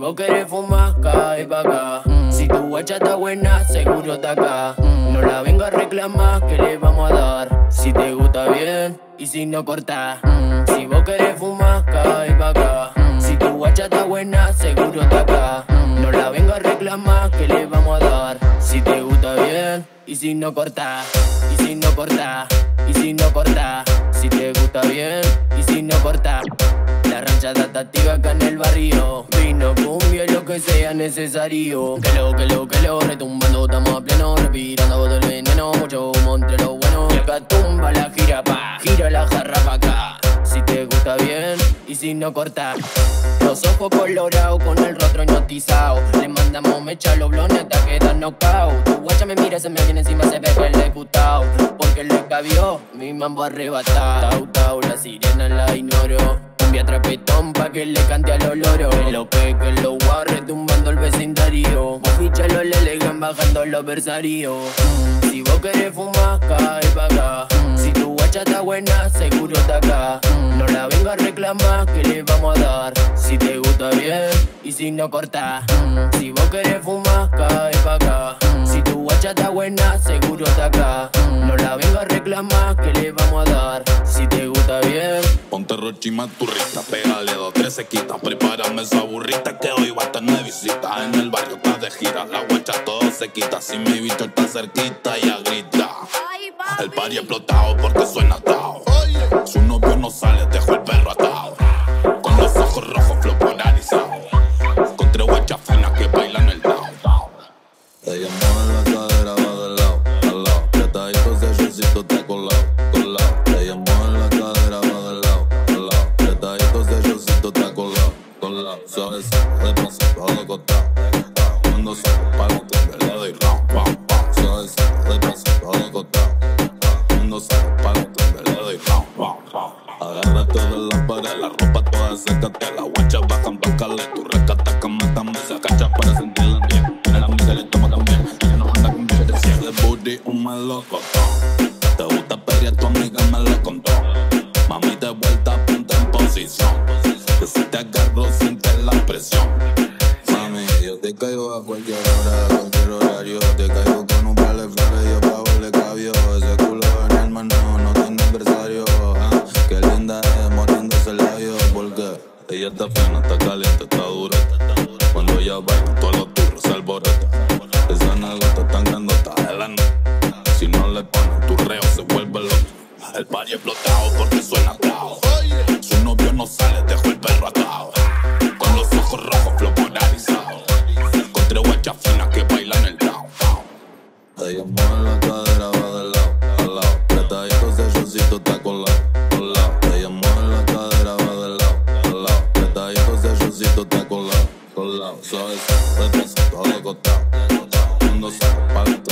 vos querés fumar, cae pa' acá. Si tu guacha está buena, seguro está acá. No la venga a reclamar, que le vamos a dar. Si te gusta bien, y si no corta. Si vos querés fumar, cae pa' acá. Si tu guacha está buena, seguro está acá. No la venga a reclamar, que le vamos a dar. Si te gusta bien, y si no corta. Y si no corta, y si no corta. Si te gusta bien, y si no corta. La ranchada está activa acá en el barrio. Vino, cumbia y lo que sea necesario. Que lo, retumbando, estamos a pleno. Respirando todo el veneno, mucho humo entre lo bueno. Y acá tumba la gira la jarra pa' acá. Si te gusta bien, y si no corta. Los ojos colorados con el rostro hipnotizado. Le mandamos mecha, los blones hasta quedan knockout. Tu guacha me mira, se me viene encima, se ve que le gustao. Porque le cabió mi mambo arrebatado. Tau, tau, la sirena la ignoro. Cumbia trapetón pa' que le cante a los loros. En lo que lo guarre tumbando el vecindario. Ficha los lelegan bajando los versarios. Si vos querés fumar, cae pa' acá. Si tu guacha está buena, seguro está acá. No la venga a reclamar, que le vamos a dar. Si te gusta bien, y si no corta. Si vos querés fumar, cae pa' acá. Si tu guacha está buena, seguro está acá. No la venga a reclamar, que le vamos a dar. Si te gusta bien, ponte rochima turrita, pégale 2, 3 sequitas. Prepárame esa burrita que hoy va a tener visita. En el barrio está de gira, la guacha todo se quita. Si mi bicho está cerquita, ya grita. El party explotado porque suena atado. Su novio no sale, dejó el perro atado. Con los ojos rojos, flow polarizado. Con 3 guachas finas que bailan el down. Ella mueve la cadera, va de lado a lado. Apretadito ese shortcito está colado, colado. Ella mueve la cadera, va de lado a lado. Apretadito ese shortcito está colado, colado. Suave, de paso, todo costado. Cuando salgo para el le doy round, round, round. Suave, de paso, todo costado. Cuando salgo para el le doy round, round, round. Agárrate de la pared, la ropa toda sécate. La guacha bajan pa' cale, tu rescata que matamos. Se agacha para sentirla bien. En la amiga le toma también. Ella no anda con billetes, si es de booty, un melocotón. Te gusta perrear, tu amiga me lo contó. Mami, de vuelta, ponte en posición. Que si te agarro, siente la presión. Mami, yo te caigo a cualquier hora, a cualquier horario. Te caigo con un par de flores, yo pago le cabio. Ese culo en el mano, no tiene adversario. Qué linda es, muriéndose el labio. Porque ella está fina, está caliente, está dura. Cuando ella baila, todos los turros se alborotan. Esa nalgota tan grandota de la noche. Si no le ponen tu reo, se vuelve loco. El party explotado porque suena atado. Su novio no sale, dejó el perro atado. Con los ojos rojos, flow polarizado. Con 3 guachas finas que bailan el down. Ella mueve la cadera, va de lado a lado. Apretadito ese shortcito está colado, colado. Ella mueve la cadera, va de lado a lado. Apretadito ese shortcito está colado, colado. Suave, de paso, todo costado. Cuando salgo para